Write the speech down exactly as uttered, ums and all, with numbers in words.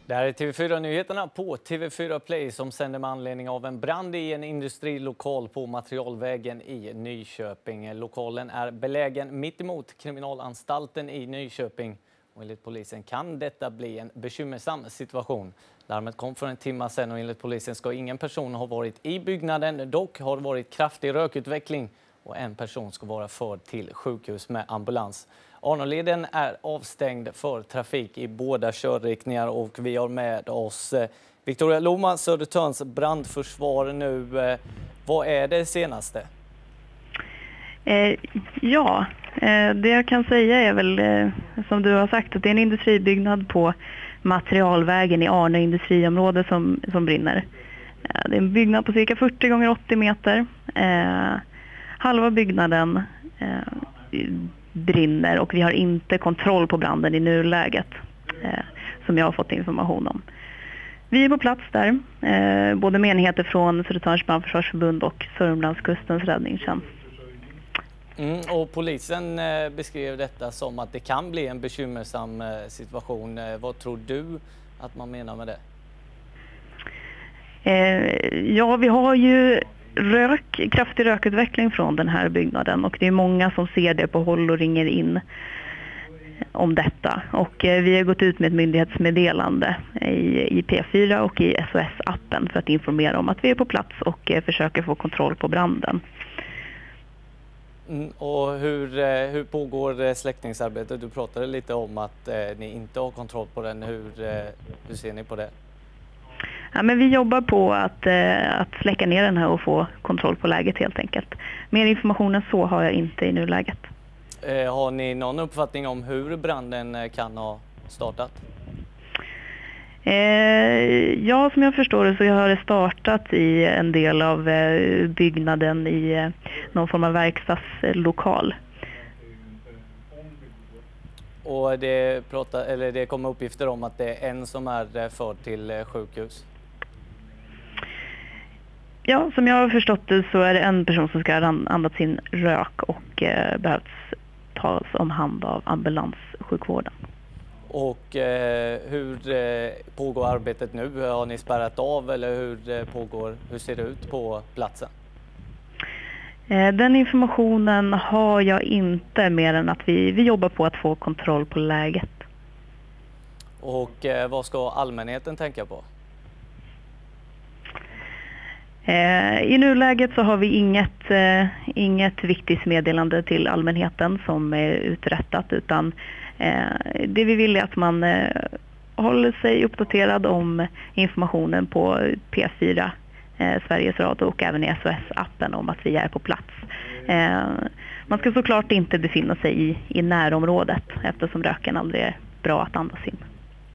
Det här är T V fyra-nyheterna på T V fyra Play som sänder med anledning av en brand i en industrilokal på Materialvägen i Nyköping. Lokalen är belägen mitt emot kriminalanstalten i Nyköping. Och enligt polisen kan detta bli en bekymmersam situation. Larmet kom för en timme sedan och enligt polisen ska ingen person ha varit i byggnaden. Dock har det varit kraftig rökutveckling och en person ska vara förd till sjukhus med ambulans. Arnoleden är avstängd för trafik i båda körriktningar och vi har med oss Victoria Lohman, Södertörns brandförsvar nu. Vad är det senaste? Eh, ja, eh, det jag kan säga är väl eh, som du har sagt att det är en industribyggnad på Materialvägen i Arne industriområde som, som brinner. Eh, det är en byggnad på cirka fyrtio gånger åttio meter. Eh, halva byggnaden eh, brinner och vi har inte kontroll på branden i nuläget eh, som jag har fått information om. Vi är på plats där, eh, både med enheter från Södertörns brandförsvarsförbund och Sörmlandskustens räddningstjänst. Mm, och polisen eh, beskrev detta som att det kan bli en bekymmersam eh, situation. Eh, vad tror du att man menar med det? Eh, ja, vi har ju rök, kraftig rökutveckling från den här byggnaden och det är många som ser det på håll och ringer in om detta. Och eh, vi har gått ut med ett myndighetsmeddelande i, i P fyra och i S O S-appen för att informera om att vi är på plats och eh, försöker få kontroll på branden. Mm, och hur, hur pågår släckningsarbetet? Du pratade lite om att eh, ni inte har kontroll på den. Hur, eh, hur ser ni på det? Ja, men vi jobbar på att, eh, att släcka ner den här och få kontroll på läget helt enkelt. Mer information än så har jag inte i nuläget. Eh, har ni någon uppfattning om hur branden kan ha startat? Eh, ja, som jag förstår det så har det startat i en del av eh, byggnaden i eh, någon form av verkstadslokal. Och det, pratar, eller det kommer uppgifter om att det är en som är förd till eh, sjukhus? Ja, som jag har förstått det så är det en person som ska ha andats in rök och eh, behövs tas om hand av ambulanssjukvården. Och eh, hur eh, pågår arbetet nu? Har ni spärrat av eller hur, eh, pågår, hur ser det ut på platsen? Eh, den informationen har jag inte mer än att vi, vi jobbar på att få kontroll på läget. Och eh, vad ska allmänheten tänka på? Eh, I nuläget så har vi inget, eh, inget viktigt meddelande till allmänheten som är uträttat utan eh, det vi vill är att man eh, håller sig uppdaterad om informationen på P fyra, eh, Sveriges Radio och även i S O S-appen om att vi är på plats. Eh, man ska såklart inte befinna sig i, i närområdet eftersom röken aldrig är bra att andas in.